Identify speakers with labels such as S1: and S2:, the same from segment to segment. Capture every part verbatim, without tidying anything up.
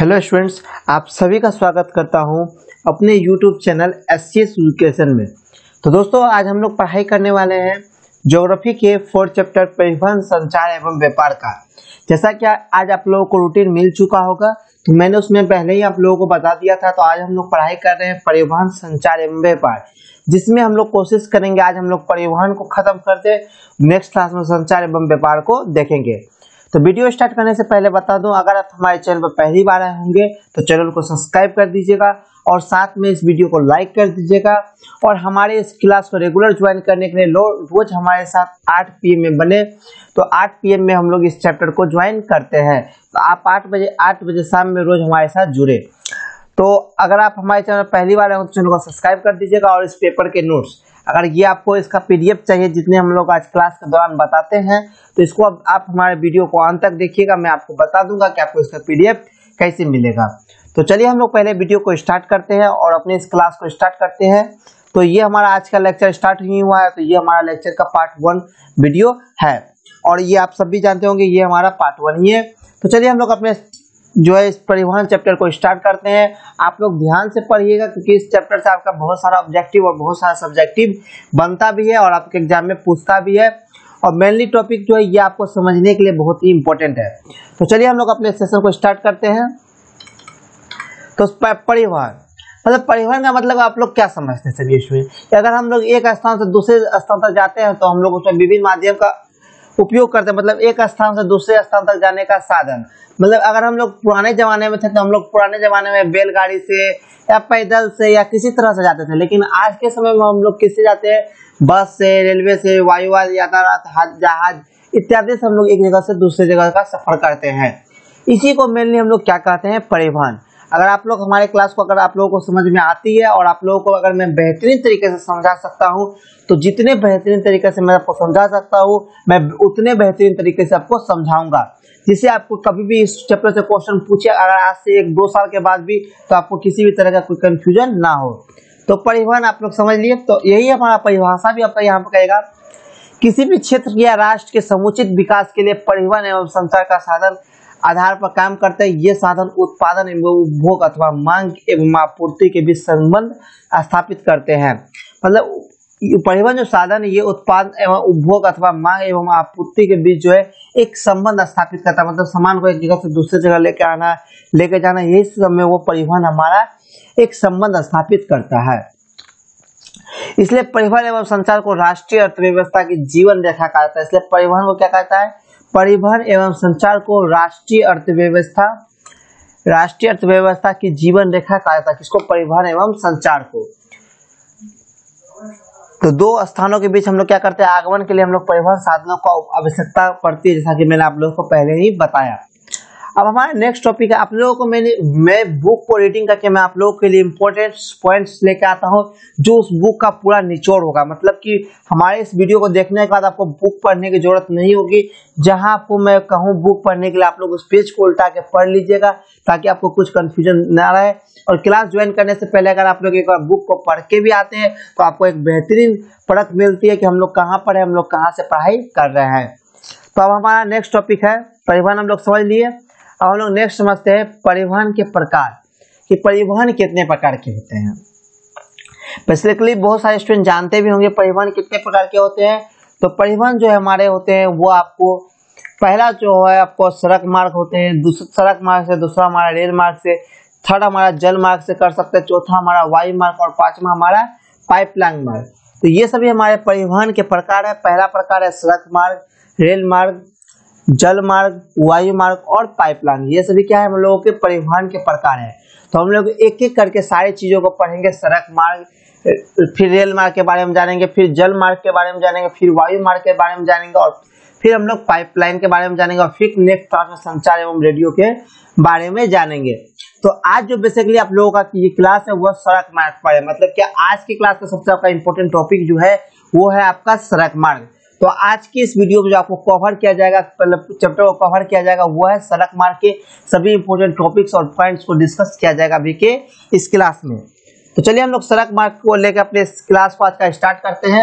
S1: Hello students, आप सभी का स्वागत करता हूं अपने यूट्यूब चैनल एससीएस एजुकेशन में। तो दोस्तों, आज हम लोग पढ़ाई करने वाले हैं ज्योग्राफी के फोर्थ चैप्टर परिवहन, संचार एवं व्यापार का। जैसा कि आज आप लोगों को रूटीन मिल चुका होगा, तो मैंने उसमें पहले ही आप लोगों को बता दिया था। तो आज हम लोग पढ़ाई कर रहे हैं परिवहन, संचार एवं व्यापार, जिसमें हम लोग कोशिश करेंगे आज हम लोग परिवहन को खत्म करते, नेक्स्ट क्लास में संचार एवं व्यापार को देखेंगे। तो वीडियो स्टार्ट करने से पहले बता दूं, अगर आप हमारे चैनल पर पहली बार आए होंगे तो चैनल को सब्सक्राइब कर दीजिएगा और साथ में इस वीडियो को लाइक कर दीजिएगा। और हमारे इस क्लास को रेगुलर ज्वाइन करने के लिए रोज हमारे साथ आठ पी एम में बने। तो आठ पी एम में हम लोग इस चैप्टर को ज्वाइन करते हैं। तो आप आठ बजे आठ बजे शाम में रोज हमारे साथ जुड़े। तो अगर आप हमारे चैनल पहली बार आए हो तो चैनल को सब्सक्राइब कर दीजिएगा। और इस पेपर के नोट्स, अगर ये आपको इसका पीडीएफ चाहिए जितने हम लोग आज क्लास के दौरान बताते हैं, तो इसको अब आप हमारे वीडियो को अंत तक देखिएगा। मैं आपको बता दूंगा कि आपको इसका पीडीएफ कैसे मिलेगा। तो चलिए हम लोग पहले वीडियो को स्टार्ट करते हैं और अपने इस क्लास को स्टार्ट करते हैं। तो ये हमारा आज का लेक्चर स्टार्ट नहीं हुआ है, तो ये हमारा लेक्चर का पार्ट वन वीडियो है और ये आप सब भी जानते होंगे ये हमारा पार्ट वन ही है। तो चलिए हम लोग अपने जो है इस परिवहन चैप्टर को स्टार्ट करते हैं। आप लोग ध्यान से पढ़िएगा, क्योंकि इस चैप्टर से आपका बहुत सारा ऑब्जेक्टिव और बहुत सारा सब्जेक्टिव बनता भी है और आपके एग्जाम में पूछता भी है। और मेनली टॉपिक जो है ये आपको समझने के लिए बहुत ही इंपॉर्टेंट है। तो चलिए हम लोग अपने सेशन को स्टार्ट करते हैं। तो परिवहन मतलब परिवहन का मतलब आप लोग क्या समझते हैं? चलिए इसमें अगर हम लोग एक स्थान से दूसरे स्थान तक जाते हैं तो हम लोग उसमें विभिन्न माध्यम का उपयोग करते हैं। मतलब एक स्थान से दूसरे स्थान तक जाने का साधन, मतलब अगर हम लोग पुराने जमाने में थे तो हम लोग पुराने जमाने में बैलगाड़ी से या पैदल से या किसी तरह से जाते थे। लेकिन आज के समय में हम लोग किससे जाते हैं? बस से, रेलवे से, वायुवाद यातायात, जहाज इत्यादि से हम लोग एक जगह से दूसरी जगह का सफर करते हैं। इसी को मेनली हम लोग क्या कहते हैं? परिवहन। अगर आप लोग हमारे क्लास को अगर आप लोगों को समझ में आती है और आप लोगों को अगर मैं बेहतरीन तरीके से समझा सकता हूं, तो जितने बेहतरीन तरीके से मैं आपको समझा सकता हूं, मैं उतने बेहतरीन तरीके से आपको समझाऊंगा, जिससे आपको कभी भी इस चैप्टर से क्वेश्चन पूछे अगर आज से एक दो साल के बाद भी, तो आपको किसी भी तरह का कोई कंफ्यूजन ना हो। तो परिवहन आप लोग समझ लिए। तो यही हमारा परिभाषा भी आपका यहाँ पर कहेगा, किसी भी क्षेत्र या राष्ट्र के समुचित विकास के लिए परिवहन एवं संचार का साधन आधार पर काम करते हैं। ये साधन उत्पादन एवं उपभोग अथवा मांग एवं आपूर्ति के बीच संबंध स्थापित करते हैं। मतलब परिवहन जो साधन है ये उत्पादन एवं उपभोग अथवा मांग एवं आपूर्ति के बीच जो है एक संबंध स्थापित करता है। मतलब सामान को एक जगह से दूसरी जगह लेके आना, लेके जाना, यही समय वो परिवहन हमारा एक संबंध स्थापित करता है। इसलिए परिवहन एवं संचार को राष्ट्रीय अर्थव्यवस्था की जीवन रेखा कहा जाता है। इसलिए परिवहन को क्या कहता है? परिवहन एवं संचार को राष्ट्रीय अर्थव्यवस्था राष्ट्रीय अर्थव्यवस्था की जीवन रेखा कहा जाता है। किसको? परिवहन एवं संचार को। तो दो स्थानों के बीच हम लोग क्या करते हैं? आगमन के लिए हम लोग परिवहन साधनों का आवश्यकता पड़ती है, जैसा कि मैंने आप लोगों को पहले ही बताया। अब हमारा नेक्स्ट टॉपिक है, आप लोगों को मैंने मैं बुक को रीडिंग करके मैं आप लोगों के लिए इंपॉर्टेंट पॉइंट्स लेके आता हूं, जो उस बुक का पूरा निचोड़ होगा। मतलब कि हमारे इस वीडियो को देखने के बाद आपको बुक पढ़ने की जरूरत नहीं होगी। जहां आपको मैं कहूं बुक पढ़ने के लिए, आप लोग उस पेज को उल्टा के पढ़ लीजिएगा, ताकि आपको कुछ कंफ्यूजन ना रहे। और क्लास ज्वाइन करने से पहले अगर आप लोग एक बार बुक को पढ़ के भी आते हैं तो आपको एक बेहतरीन परख मिलती है कि हम लोग कहाँ पर है, हम लोग कहाँ से पढ़ाई कर रहे हैं। तो अब हमारा नेक्स्ट टॉपिक है परिवहन, हम लोग समझ लिए। अब हम लोग नेक्स्ट समझते हैं परिवहन के प्रकार, कि परिवहन कितने प्रकार के होते हैं। बेसिकली बहुत सारे स्टूडेंट जानते भी होंगे परिवहन कितने प्रकार के होते हैं। तो परिवहन जो है हमारे होते हैं वो आपको, पहला जो है आपको सड़क मार्ग होते हैं, सड़क मार्ग से, दूसरा हमारा रेल मार्ग से, थर्ड हमारा जल मार्ग से कर सकते हैं, चौथा हमारा वायु मार्ग और पांचवा हमारा पाइपलाइन मार्ग। तो ये सभी हमारे परिवहन के प्रकार है। पहला प्रकार है सड़क मार्ग, रेल मार्ग, जल मार्ग, वायु मार्ग और पाइपलाइन। ये सभी क्या है? हम लोगों के परिवहन के प्रकार है। तो हम लोग एक एक करके सारी चीजों को पढ़ेंगे। सड़क मार्ग, फिर रेल मार्ग के बारे में जानेंगे, फिर जल मार्ग के बारे में जानेंगे, फिर वायु मार्ग के बारे में जानेंगे और फिर हम लोग पाइपलाइन के बारे में जानेंगे और फिर नेक्स्ट क्लास में संचार एवं रेडियो के बारे में जानेंगे। तो आज जो बेसिकली आप लोगों का ये क्लास है वो सड़क मार्ग पर है। मतलब क्या आज की क्लास का सबसे आपका इंपॉर्टेंट टॉपिक जो है वो है आपका सड़क मार्ग। तो आज की इस वीडियो में जो आपको कवर किया जाएगा, मतलब चैप्टर को कवर किया जाएगा, वो है सड़क मार्ग के सभी इंपॉर्टेंट टॉपिक्स और पॉइंट्स को डिस्कस किया जाएगा अभी के इस क्लास में। तो चलिए हम लोग सड़क मार्ग को लेकर अपने क्लास को आज का स्टार्ट करते हैं।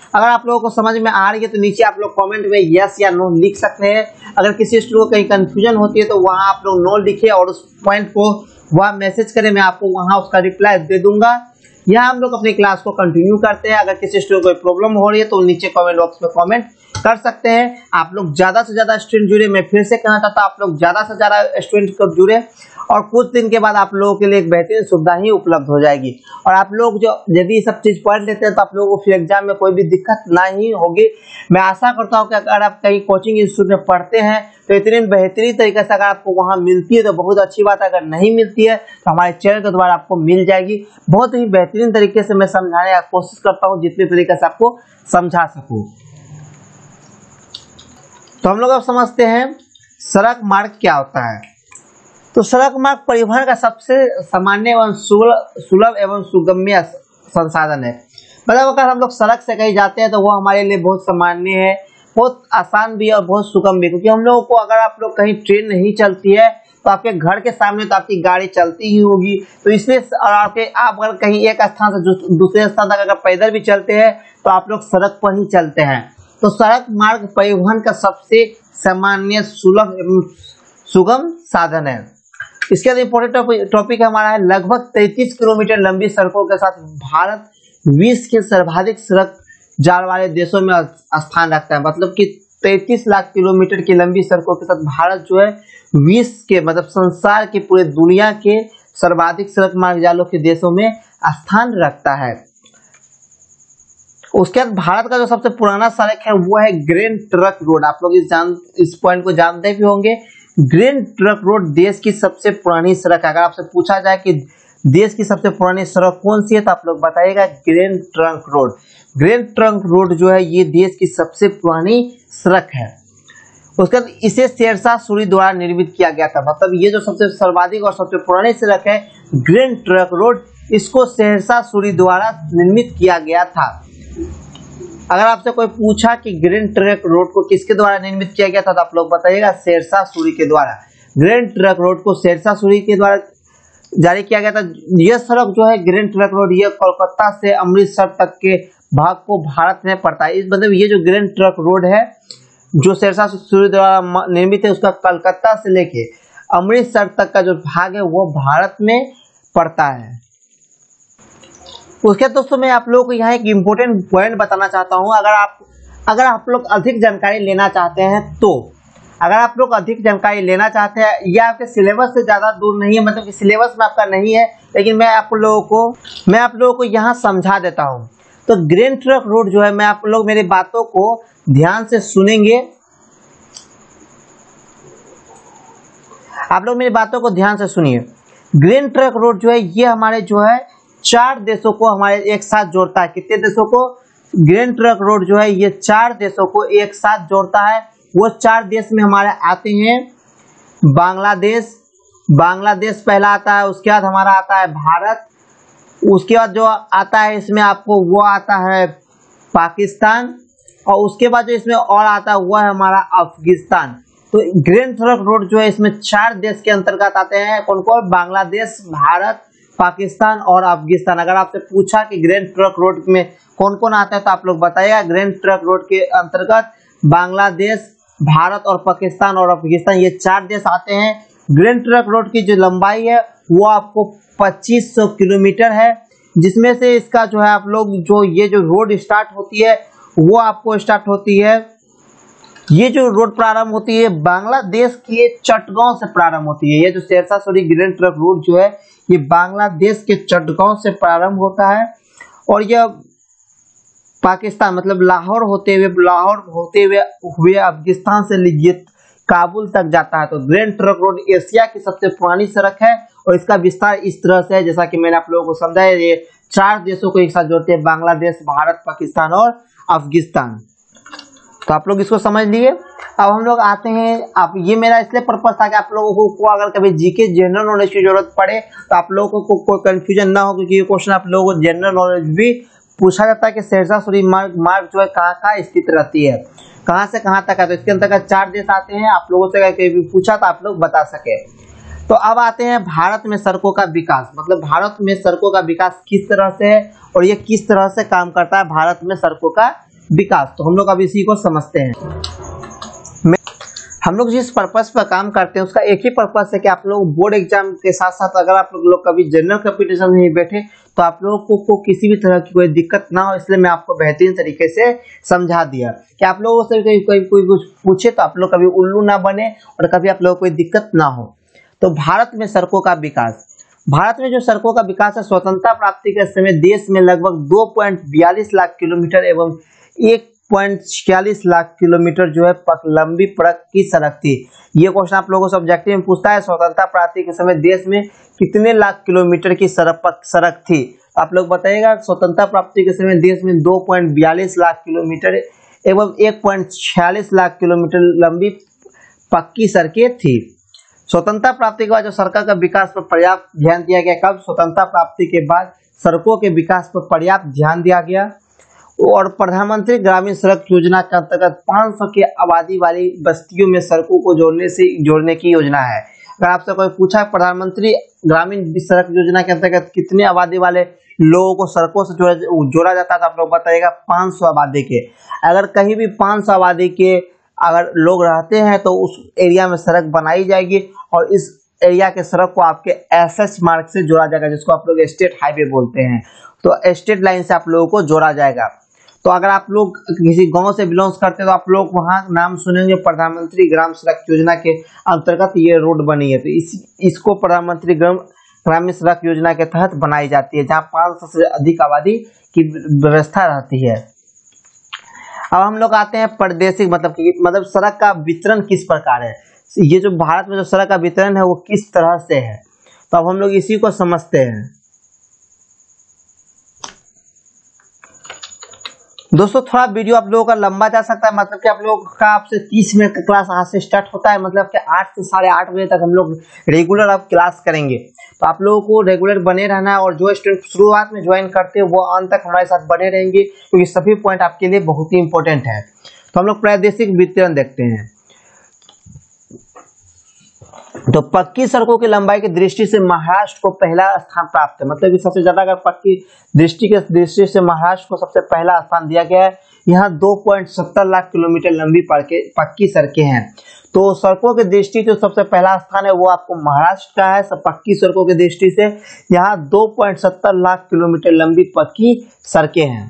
S1: अगर आप लोगों को समझ में आ रही है तो नीचे आप लोग कमेंट में यस या नो लिख सकते हैं। अगर किसी स्टूडेंट को कहीं कंफ्यूजन होती है तो वहां आप लोग नो लिखे और उस पॉइंट को वह मैसेज करें, मैं आपको वहां उसका रिप्लाई दे दूंगा। यहाँ हम लोग अपनी क्लास को कंटिन्यू करते हैं। अगर किसी स्टूडेंट को कोई प्रॉब्लम हो रही है तो नीचे कमेंट बॉक्स में कमेंट कर सकते हैं। आप लोग ज्यादा से ज्यादा स्टूडेंट जुड़े, मैं फिर से कहना चाहता हूँ आप लोग ज्यादा से ज्यादा स्टूडेंट को जुड़े और कुछ दिन के बाद आप लोगों के लिए एक बेहतरीन सुविधा ही उपलब्ध हो जाएगी। और आप लोग जो यदि ये सब चीज पढ़ लेते हैं तो आप लोगों को फिर एग्जाम में कोई भी दिक्कत नहीं होगी। मैं आशा करता हूँ कि अगर आप कहीं कोचिंग इंस्टीट्यूट में पढ़ते हैं तो इतनी बेहतरीन तरीके से अगर आपको वहां मिलती है तो बहुत अच्छी बात है, अगर नहीं मिलती है तो हमारे चैनल के द्वारा आपको मिल जाएगी। बहुत ही बेहतरीन तरीके से मैं समझाने की कोशिश करता हूँ, जितने तरीके से आपको समझा सकूं। तो हम लोग अब समझते हैं सड़क मार्ग क्या होता है। तो सड़क मार्ग परिवहन का सबसे सामान्य एवं सुलभ एवं सुगम्य संसाधन है। मतलब अगर हम लोग सड़क से कहीं जाते हैं तो वो हमारे लिए बहुत सामान्य है, बहुत आसान भी और बहुत सुगम भी। क्योंकि हम लोगों को अगर आप लोग कहीं ट्रेन नहीं चलती है तो आपके घर के सामने तो आपकी गाड़ी चलती ही होगी, तो इसलिए और आपके आप अगर कहीं एक स्थान से दूसरे स्थान तक अगर पैदल भी चलते हैं तो आप लोग सड़क पर ही चलते हैं। तो सड़क मार्ग परिवहन का सबसे सामान्य सुलभ एवं सुगम साधन है। इसके बाद इम्पोर्टेंट टॉपिक हमारा है लगभग तैंतीस किलोमीटर लंबी सड़कों के साथ भारत विश्व के सर्वाधिक सड़क जाल वाले देशों में स्थान रखता है। मतलब कि तैंतीस लाख किलोमीटर की लंबी सड़कों के साथ भारत जो है विश्व के मतलब संसार के पूरे दुनिया के सर्वाधिक सड़क मार्ग जालों के देशों में स्थान रखता है। उसके बाद भारत का जो सबसे पुराना सड़क है वो है ग्रैंड ट्रंक रोड। आप लोग इस जान इस पॉइंट को जानते भी होंगे। ग्रैंड ट्रंक रोड देश की सबसे पुरानी सड़क है। अगर आपसे पूछा जाए कि देश की सबसे पुरानी सड़क कौन सी है तो आप लोग बताइएगा Grand Trunk Road. Grand Trunk Road जो है ये देश की सबसे पुरानी सड़क है। उसके बाद इसे शेरशाह सूरी द्वारा निर्मित किया गया था। मतलब ये जो सबसे सर्वाधिक और सबसे पुरानी सड़क है ग्रैंड ट्रंक रोड, इसको शेरशाह सूरी द्वारा निर्मित किया गया था। अगर आपसे कोई पूछा कि ग्रैंड ट्रंक रोड को किसके द्वारा निर्मित किया गया था तो आप लोग बताइएगा शेरशाह सूरी के द्वारा। ग्रैंड ट्रंक रोड को शेरशाह सूरी के द्वारा जारी किया गया था। यह सड़क जो है ग्रैंड ट्रंक रोड ये कोलकाता से अमृतसर तक के भाग को भारत में पड़ता है। इस मतलब ये जो ग्रैंड ट्रंक रोड है जो शेरशाह सूरी द्वारा निर्मित है उसका कलकत्ता से लेके अमृतसर तक का जो भाग है वो भारत में पड़ता है। उसके दोस्तों मैं आप लोगों को यहाँ एक इम्पोर्टेंट पॉइंट बताना चाहता हूँ। अगर आप अगर आप लोग अधिक जानकारी लेना चाहते हैं तो अगर आप लोग अधिक जानकारी लेना चाहते हैं यह आपके सिलेबस से ज़्यादा दूर नहीं है, मतलब कि सिलेबस में आपका नहीं है, लेकिन मैं आप लोगों को मैं आप लोगों को यहाँ समझा देता हूँ। तो ग्रैंड ट्रंक रोड जो है, मैं आप लोग मेरी बातों को ध्यान से सुनेंगे, आप लोग मेरी बातों को ध्यान से सुनिए। ग्रैंड ट्रंक रोड जो है ये हमारे जो है चार देशों को हमारे एक साथ जोड़ता है। कितने देशों को? ग्रैंड ट्रंक रोड जो है ये चार देशों को एक साथ जोड़ता है। वो चार देश में हमारे आते हैं बांग्लादेश, बांग्लादेश पहला आता है। उसके बाद हमारा आता है भारत। उसके बाद जो आता है इसमें आपको वो आता है पाकिस्तान, और उसके बाद जो इसमें और आता है वो है हमारा अफगानिस्तान। तो ग्रैंड ट्रंक रोड जो है इसमें चार देश के अंतर्गत आते हैं। कौन कौन? बांग्लादेश, भारत, पाकिस्तान और अफगानिस्तान। अगर आपसे पूछा कि ग्रैंड ट्रंक रोड में कौन कौन आता है तो आप लोग बताइएगा ग्रैंड ट्रंक रोड के अंतर्गत बांग्लादेश, भारत और पाकिस्तान और अफगानिस्तान ये चार देश आते हैं। ग्रैंड ट्रंक रोड की जो लंबाई है वो आपको पच्चीस सौ किलोमीटर है, जिसमें से इसका जो है आप लोग जो ये जो रोड स्टार्ट होती है वो आपको स्टार्ट होती है, ये जो रोड प्रारंभ होती है बांग्लादेश के चटगांव से प्रारंभ होती है। ये जो Sher Shah Suri Grand Trunk Road जो है ये बांग्लादेश के चटगांव से प्रारंभ होता है और यह पाकिस्तान मतलब लाहौर होते हुए लाहौर होते हुए हुए अफगानिस्तान से ये काबुल तक जाता है। तो ग्रैंड ट्रंक रोड एशिया की सबसे पुरानी सड़क है और इसका विस्तार इस तरह से है जैसा कि मैंने आप लोगों को समझाया। ये चार देशों को एक साथ जोड़ते हैं, बांग्लादेश, भारत, पाकिस्तान और अफगानिस्तान। तो आप लोग इसको समझ लिए। अब हम लोग आते हैं, आप ये मेरा इसलिए पर्पस था कि आप लोगों को, को अगर कभी जीके जनरल नॉलेज की जरूरत पड़े तो आप लोगों को कोई कंफ्यूजन ना हो, क्योंकि ये क्वेश्चन आप लोगों को जनरल नॉलेज भी पूछा जाता है कि शेरशाह सूरी मार्ग मार्ग जो है कहाँ कहाँ स्थित रहती है, कहाँ से कहाँ तक है। तो इसके अंतर्गत चार देश आते हैं। आप लोगों से कभी भी पूछा तो आप लोग बता सके। तो अब आते हैं भारत में सड़कों का विकास, मतलब भारत में सड़कों का विकास किस तरह से है और ये किस तरह से काम करता है भारत में सड़कों का विकास। तो हम लोग अब इसी को समझते हैं। हम लोग जिस पर्पस पर काम करते हैं उसका एक ही पर्पस है कि आप लोग बोर्ड एग्जाम के साथ साथ अगर आप लोग कभी जनरल कंपटीशन में बैठे तो आप लोगों को, को किसी भी तरह की कोई दिक्कत ना हो, इसलिए मैं आपको बेहतरीन तरीके से समझा दिया कि आप लोगों से कोई कोई कोई कुछ पूछे तो आप लोग कभी उल्लू ना बने और कभी आप लोगों को कोई दिक्कत ना हो। तो भारत में सड़कों का विकास, भारत में जो सड़कों का विकास है, स्वतंत्रता प्राप्ति के समय देश में लगभग दो पॉइंट बयालीस लाख किलोमीटर एवं एक पॉइंट छियालीस लाख किलोमीटर जो है लंबी पक्की सड़क थी। ये क्वेश्चन आप लोगों को सब्जेक्टिव में पूछता है, स्वतंत्रता प्राप्ति के समय देश में कितने लाख किलोमीटर की सड़क सड़क थी। आप लोग बताइएगा, स्वतंत्रता प्राप्ति के समय देश में दो पॉइंट बयालीस लाख किलोमीटर एवं एक पॉइंट छियालीस लाख किलोमीटर लंबी पक्की सड़कें थी। स्वतंत्रता प्राप्ति के बाद जो सड़कों का विकास पर पर्याप्त ध्यान दिया गया, कब? स्वतंत्रता प्राप्ति के बाद सड़कों के विकास पर पर्याप्त ध्यान दिया गया और प्रधानमंत्री ग्रामीण सड़क योजना के अंतर्गत पाँच सौ की आबादी वाली बस्तियों में सड़कों को जोड़ने से जोड़ने की योजना है। अगर आपसे कोई पूछा प्रधानमंत्री ग्रामीण सड़क योजना के अंतर्गत कितने आबादी वाले लोगों को सड़कों से जोड़ा, जोड़ा जाता है तो आप लोग बताइएगा पाँच सौ आबादी के। अगर कहीं भी पाँच सौ आबादी के अगर लोग रहते हैं तो उस एरिया में सड़क बनाई जाएगी और इस एरिया के सड़क को आपके एसएच मार्ग से जोड़ा जाएगा, जिसको आप लोग स्टेट हाईवे बोलते हैं। तो स्टेट लाइन से आप लोगों को जोड़ा जाएगा। तो अगर आप लोग किसी गांव से बिलोंग करते हैं तो आप लोग वहां नाम सुनेंगे प्रधानमंत्री ग्राम सड़क योजना के अंतर्गत ये रोड बनी है। तो इस इसको प्रधानमंत्री ग्राम ग्रामीण सड़क योजना के तहत बनाई जाती है, जहां पाँच सौ से अधिक आबादी की व्यवस्था रहती है। अब हम लोग आते हैं प्रादेशिक, मतलब मतलब सड़क का वितरण किस प्रकार है। ये जो भारत में जो सड़क का वितरण है वो किस तरह से है, तो अब हम लोग इसी को समझते हैं। दोस्तों थोड़ा वीडियो आप लोगों का लंबा जा सकता है, मतलब कि आप लोगों का आपसे तीस मिनट का क्लास आज से स्टार्ट होता है, मतलब कि आठ से साढ़े आठ बजे तक हम लोग रेगुलर अब क्लास करेंगे। तो आप लोगों को रेगुलर बने रहना है और जो स्टूडेंट शुरुआत में ज्वाइन करते हैं वो अंत तक हमारे साथ बने रहेंगे, क्योंकि सभी पॉइंट आपके लिए बहुत ही इंपॉर्टेंट है। तो हम लोग प्रादेशिक वितरण देखते हैं। तो पक्की सड़कों की लंबाई की दृष्टि से महाराष्ट्र को पहला स्थान प्राप्त है, मतलब कि सबसे ज्यादा अगर पक्की दृष्टि के दृष्टि से महाराष्ट्र को सबसे पहला स्थान दिया गया है। यहाँ दो पॉइंट सत्तर लाख किलोमीटर लंबी पक्की सड़कें हैं। तो सड़कों की दृष्टि से सबसे पहला स्थान है वो आपको महाराष्ट्र का है। सब पक्की सड़कों की दृष्टि से यहाँ दो पॉइंट सत्तर लाख किलोमीटर लंबी पक्की सड़कें हैं।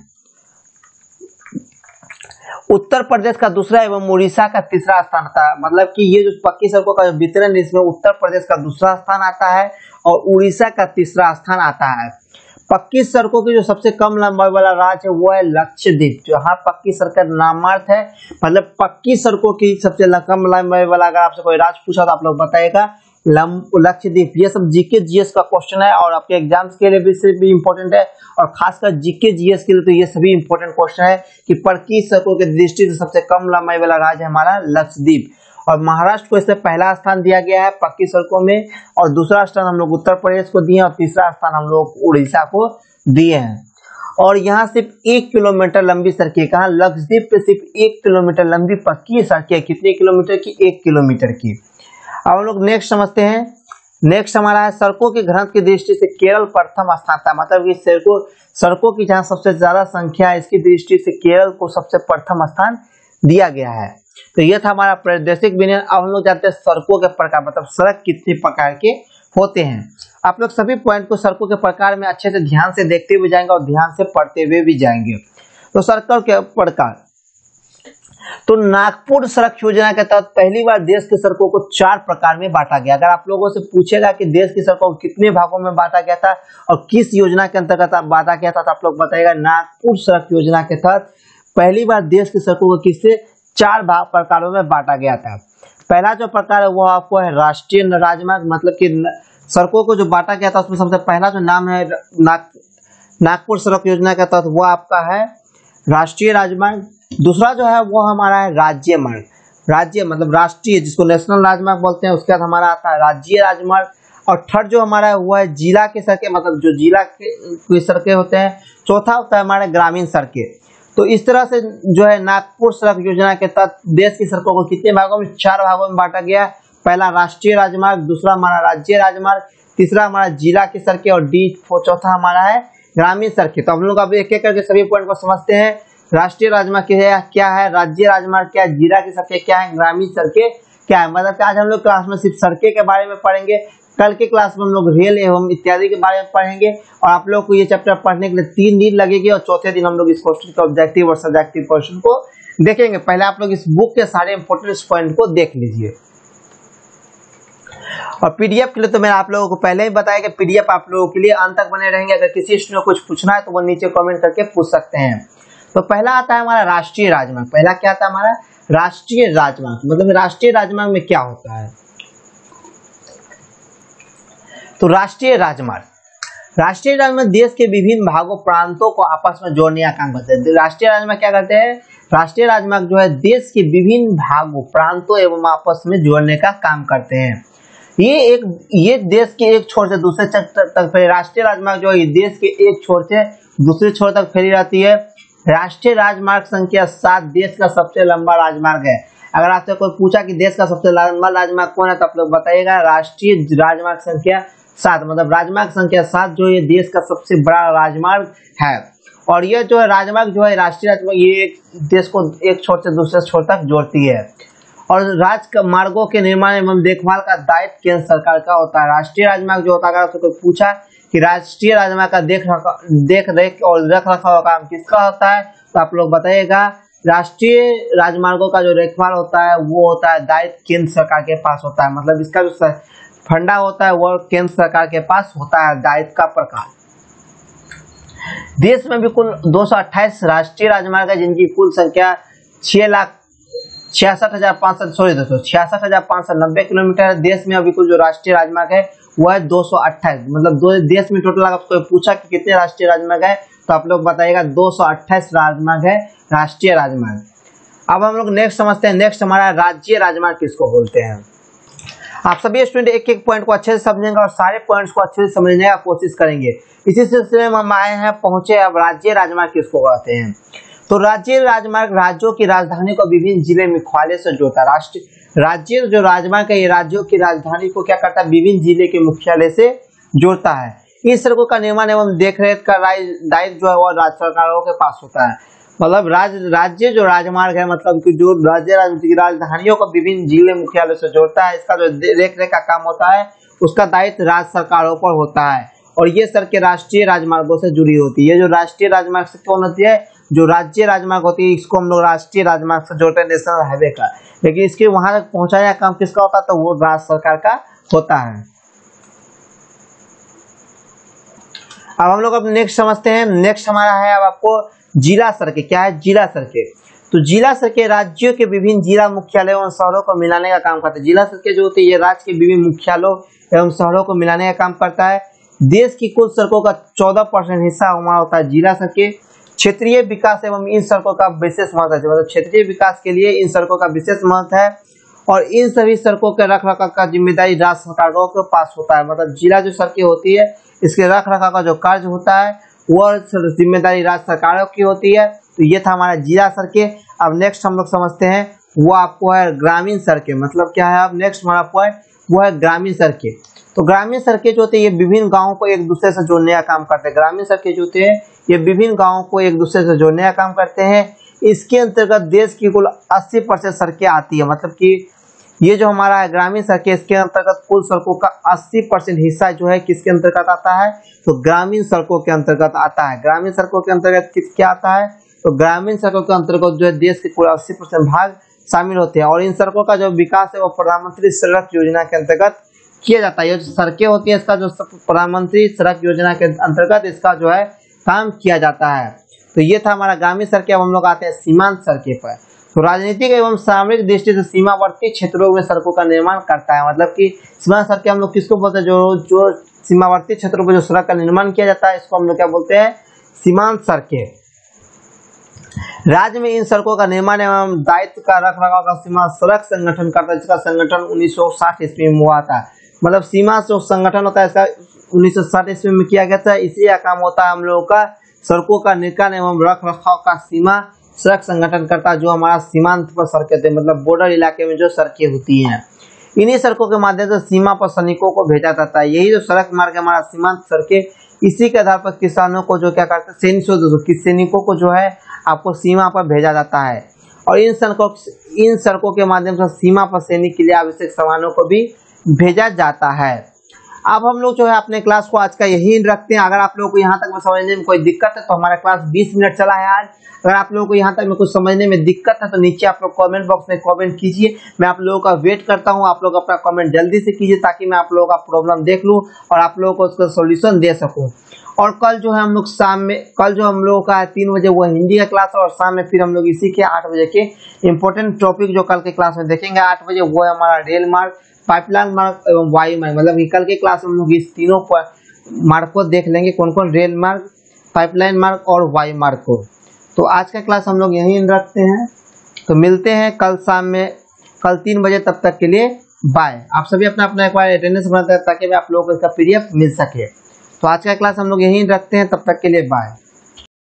S1: उत्तर प्रदेश का दूसरा एवं उड़ीसा का तीसरा स्थान आता है, मतलब कि ये जो पक्की सड़कों का वितरण है इसमें उत्तर प्रदेश का दूसरा स्थान आता है और उड़ीसा का तीसरा स्थान आता है। पक्की सड़कों की जो सबसे कम लंबाई वाला राज्य है वो है लक्षद्वीप। जो यहाँ पक्की सड़कें नामार्थ है, मतलब पक्की सड़कों की सबसे कम लंबाई वाला अगर आपसे कोई राज्य पूछा तो आप लोग बताएगा लक्षद्वीप। ये सब जीके जीएस का क्वेश्चन है और आपके एग्जाम्स के लिए भी, भी इम्पोर्टेंट है और खासकर जीके जीएस के लिए तो ये सभी इम्पोर्टेंट क्वेश्चन है कि पक्की सड़कों की दृष्टि से सबसे कम लंबाई वाला राज्य हमारा लक्षद्वीप। और महाराष्ट्र को इससे पहला स्थान दिया गया है पक्की सड़कों में और दूसरा स्थान हम लोग उत्तर प्रदेश को दिए और तीसरा स्थान हम लोग उड़ीसा को दिए हैं। और यहाँ सिर्फ एक किलोमीटर लंबी सड़कें, कहा लक्षद्वीप पे सिर्फ एक किलोमीटर लंबी पक्की सड़कें, कितने किलोमीटर की? एक किलोमीटर की। अब हम लोग नेक्स्ट समझते हैं। नेक्स्ट हमारा है सड़कों के घनत्व की दृष्टि से केरल प्रथम स्थान था, मतलब कि सड़कों सड़कों की जहाँ सबसे ज्यादा संख्या है इसकी दृष्टि से केरल को सबसे प्रथम स्थान दिया गया है। तो यह था हमारा प्रादेशिक वितरण। अब हम लोग जानते हैं सड़कों के प्रकार, मतलब सड़क कितने प्रकार के होते हैं। आप लोग सभी पॉइंट को सड़कों के प्रकार में अच्छे से ध्यान से देखते हुए जाएंगे और ध्यान से पढ़ते हुए भी जाएंगे। तो सड़कों के प्रकार, तो नागपुर सड़क योजना के तहत पहली बार देश की सड़कों को चार प्रकार में बांटा गया। अगर आप लोगों से पूछेगा कि देश की सड़कों को कितने भागों में बांटा गया था और किस योजना के अंतर्गत बांटा गया था, तो आप लोग बताएगा नागपुर सड़क योजना के तहत पहली बार देश की सड़कों को किससे चार भाग प्रकारों में बांटा गया था। पहला जो प्रकार है वो आपको है राष्ट्रीय राजमार्ग, मतलब कि सड़कों को जो बांटा गया था उसमें सबसे पहला जो नाम है नाग नागपुर सड़क योजना के तहत वो आपका है राष्ट्रीय राजमार्ग। दूसरा जो है वो हमारा है राज्य मार्ग, राज्य मतलब राष्ट्रीय जिसको नेशनल राजमार्ग बोलते हैं, उसके बाद हमारा आता है राज्य राजमार्ग। और थर्ड जो हमारा है वो है जिला की सड़कें, मतलब जो जिला की सड़कें होते हैं। चौथा होता है हमारे ग्रामीण सड़कें। तो इस तरह से जो है नागपुर सड़क योजना के तहत देश की सड़कों को कितने भागों में? चार भागों में बांटा गया। पहला राष्ट्रीय राजमार्ग, दूसरा हमारा राज्य राजमार्ग, तीसरा हमारा जिला की सड़कें और डी चौथा हमारा है ग्रामीण सड़कें। तो हम लोग अब एक एक करके सभी पॉइंट को समझते हैं। राष्ट्रीय राजमार्ग क्या है, राज्य राजमार्ग क्या है, जिला की सड़कें क्या है, ग्रामीण सड़कें क्या है। मतलब आज हम लोग क्लास में सिर्फ सड़कें के बारे में पढ़ेंगे, कल के क्लास में हम लोग रेल एवं इत्यादि के बारे में पढ़ेंगे। और आप लोग को ये चैप्टर पढ़ने के लिए तीन दिन लगेगी और चौथे दिन हम लोग इस क्वेश्चन के ऑब्जेक्टिव और सब्जेक्टिव क्वेश्चन को देखेंगे। पहले आप लोग इस बुक के सारे इंपोर्टेंट पॉइंट को देख लीजिए। और पीडीएफ के लिए तो मैंने आप लोगों को पहले ही बताया कि पीडीएफ आप लोगों के लिए अंत तक बने रहेंगे। अगर किसी स्टूडेंट को कुछ पूछना है तो वो नीचे कमेंट करके पूछ सकते हैं। तो पहला आता है हमारा राष्ट्रीय राजमार्ग। पहला क्या आता है हमारा राष्ट्रीय राजमार्ग। मतलब राष्ट्रीय राजमार्ग में क्या होता है, तो राष्ट्रीय राजमार्ग राष्ट्रीय राजमार्ग देश के विभिन्न भागों प्रांतों को आपस में जोड़ने का काम करते हैं। राष्ट्रीय राजमार्ग क्या करते हैं, राष्ट्रीय राजमार्ग जो है देश के विभिन्न भागों प्रांतों एवं आपस में जोड़ने का काम करते हैं। ये एक ये देश के एक छोर से दूसरे तक राष्ट्रीय राजमार्ग जो है देश के एक छोर से दूसरे छोर तक फैली रहती है। राष्ट्रीय राजमार्ग संख्या सात देश का सबसे लंबा राजमार्ग है। अगर आपसे कोई पूछा कि देश का सबसे लंबा राजमार्ग कौन है तो आप लोग बताइएगा राष्ट्रीय राजमार्ग संख्या सात। मतलब राजमार्ग संख्या सात जो ये देश का सबसे बड़ा राजमार्ग है। और ये जो है राजमार्ग जो है राष्ट्रीय राजमार्ग ये एक देश को एक छोर से दूसरे छोर तक जोड़ती है। और राजमार्गों के निर्माण एवं देखभाल का दायित्व केंद्र सरकार का होता है। राष्ट्रीय राजमार्ग जो होता है, अगर आपसे कोई पूछा कि राष्ट्रीय राजमार्ग का देख देख रेख और रख रखाव का काम किसका होता है तो आप लोग बताइएगा राष्ट्रीय राजमार्गों का जो देखभाल होता है वो होता है दायित्व केंद्र सरकार के पास होता है। मतलब इसका जो फंडा होता है वो केंद्र सरकार के पास होता है दायित्व का प्रकार। देश में भी कुल दो सौ अट्ठाईस राष्ट्रीय राजमार्ग है जिनकी कुल संख्या छह लाख छियासठ हजार पाँच सौ सॉरी दोस्तों छियासठ हजार पाँच सौ नब्बे किलोमीटर। देश में अभी कुल जो राष्ट्रीय राजमार्ग है वो है दो सौ अट्ठाईस। मतलब दो देश में टोटल अगर आपको पूछा कि कितने राष्ट्रीय राजमार्ग है तो आप लोग बताइएगा दो सौ अट्ठाईस राजमार्ग है राष्ट्रीय राजमार्ग। अब हम लोग नेक्स्ट समझते हैं। नेक्स्ट हमारा राज्य राजमार्ग किसको बोलते हैं। आप सभी स्टूडेंट एक एक पॉइंट को अच्छे से समझेंगे और सारे पॉइंट्स को अच्छे से समझने का कोशिश करेंगे। इसी सिलसिले में हम आए हैं पहुंचे अब राज्य राजमार्ग किसको कहते हैं। तो राज्य राजमार्ग राज्यों की राजधानी को विभिन्न जिले मुख्यालय से जोड़ता है। राष्ट्रीय राज्य जो राजमार्ग है ये राज्यों की राजधानी को क्या करता है विभिन्न जिले के मुख्यालय से जोड़ता है। इस सड़कों का निर्माण एवं देखरेख का दायित्व जो है वो राज्य सरकारों के पास होता है। मतलब राज्य राज्य जो राजमार्ग है मतलब कि जो राज्य की राजधानियों को विभिन्न जिले मुख्यालय से जोड़ता है इसका जो देख रेख का काम होता है उसका दायित्व राज्य सरकारों पर होता है। और ये सड़कें राष्ट्रीय राजमार्गों से जुड़ी होती है। ये जो राष्ट्रीय राजमार्ग से कौन होती है जो राज्य राजमार्ग होती है इसको हम लोग राष्ट्रीय राजमार्ग से जोड़ते हैं नेशनल हाईवे का। लेकिन इसके वहां तक पहुंचाने का काम किसका होता है तो वो राज्य सरकार का होता है। अब हम लोग अब नेक्स्ट समझते हैं। नेक्स्ट हमारा है अब आपको जिला सड़कें। क्या है जिला सड़कें। तो जिला सड़कें राज्यों के विभिन्न जिला मुख्यालयों और शहरों को मिलाने का काम करता है। जिला सड़कें जो होती है ये राज्य के विभिन्न मुख्यालयों एवं शहरों को मिलाने का काम करता है। देश की कुल सड़कों का चौदह परसेंट हिस्सा वहां होता है जिला सड़कें। क्षेत्रीय विकास एवं इन सड़कों का विशेष महत्व है। मतलब क्षेत्रीय विकास के लिए इन सड़कों का विशेष महत्व है और इन सभी सड़कों के रख रखाव का जिम्मेदारी राज्य सरकारों के पास होता है। मतलब जिला जो सड़कें होती है इसके रख रखाव का जो कार्य होता है वह जिम्मेदारी राज्य सरकारों की होती है। तो ये था हमारा जिला सड़कें। अब नेक्स्ट हम लोग समझते हैं वो आपको है ग्रामीण सड़कें। मतलब क्या है अब नेक्स्ट हमारा पॉइंट वो है ग्रामीण सड़कें। तो ग्रामीण सड़कें जो होती है ये विभिन्न गांवों को एक दूसरे से जोड़ने का काम करते हैं। ग्रामीण सड़कें जो होती है ये विभिन्न गांवों को एक दूसरे से जोड़ने का काम करते हैं। इसके अंतर्गत देश की कुल अस्सी परसेंट सड़कें आती है। मतलब कि ये जो हमारा है ग्रामीण सड़कें इसके अंतर्गत कुल सड़कों का अस्सी परसेंट हिस्सा जो है किसके अंतर्गत आता है तो ग्रामीण सड़कों के अंतर्गत आता है। ग्रामीण सड़कों के अंतर्गत किस क्या आता है तो ग्रामीण सड़कों के अंतर्गत जो है देश के कुल अस्सी परसेंट भाग शामिल होते हैं। और इन सड़कों का जो विकास है वो प्रधानमंत्री सड़क योजना के अंतर्गत किया जाता है। ये जो सड़कें होती है इसका जो प्रधानमंत्री सड़क योजना के अंतर्गत इसका जो है काम किया जाता है। तो ये था हमारा ग्रामीण सड़कें। अब हम लोग आते हैं सीमांत सड़कें पर। तो राजनीतिक एवं सामरिक दृष्टि से सीमावर्ती क्षेत्रों में सड़कों का निर्माण करता है। मतलब कि सीमांत सड़कें हम लोग किसको बोलते हैं जो जो सीमावर्ती क्षेत्रों पर जो सड़क का निर्माण किया जाता है इसको हम लोग क्या बोलते हैं सीमांत सड़कें। राज्य में इन सड़कों का निर्माण एवं दायित्व का रख रखाव का सीमा सड़क संगठन करता है जिसका संगठन उन्नीस सौ साठ ईस्वी में हुआ था। मतलब सीमा जो संगठन होता है इसका उन्नीस सौ साठ ईस्वी में किया गया था। इसी का काम होता है हम लोगों का सड़कों का निर्माण एवं रख रखाव का सीमा सड़क संगठन करता है जो हमारा सीमांत पर सड़कें थे। मतलब बॉर्डर इलाके में जो सड़कें होती हैं इन्हीं सड़कों के माध्यम से सीमा पर सैनिकों को भेजा जाता है। यही जो सड़क मार्ग हमारा सीमांत सड़कें इसी के आधार पर किसानों को जो क्या करते हैं, सैनिकों सैनिकों को जो है आपको सीमा पर भेजा जाता है और इन सड़कों इन सड़कों के माध्यम से सीमा पर सैनिक के लिए आवश्यक सामानों को भी भेजा जाता है। अब हम लोग जो है अपने क्लास को आज का यही रखते हैं। अगर आप लोगों को यहाँ तक में समझने में कोई दिक्कत है तो हमारा क्लास बीस मिनट चला है आज। अगर आप लोगों को यहाँ तक में कुछ समझने में दिक्कत है तो नीचे आप लोग कमेंट बॉक्स में कमेंट कीजिए। मैं आप लोगों का वेट करता हूँ। आप लोग अपना कमेंट जल्दी से कीजिए ताकि मैं आप लोगों का प्रॉब्लम देख लूँ और आप लोगों को उसका सोल्यूशन दे सकूँ। और कल जो है हम लोग शाम में कल जो हम लोगों का है तीन बजे वो हिंदी का क्लास है और शाम में फिर हम लोग इसी के आठ बजे के इम्पोर्टेंट टॉपिक जो कल के क्लास में देखेंगे आठ बजे, वो है हमारा रेल मार्ग, पाइपलाइन मार्ग एवं वायु मार्ग। मतलब कि कल के क्लास में हम लोग इस तीनों मार्ग को देख लेंगे, कौन कौन, रेल मार्ग, पाइपलाइन मार्ग और वायु मार्ग को। तो आज का क्लास हम लोग यहीं रखते हैं। तो मिलते हैं कल शाम में, कल तीन बजे। तब तक के लिए बाय। आप सभी अपना अपना एक बार अटेंडेंस बनाते हैं ताकि आप लोगों को इसका पीडीएफ मिल सके। तो आज का क्लास हम लोग यहीं रखते हैं, तब तक के लिए बाय।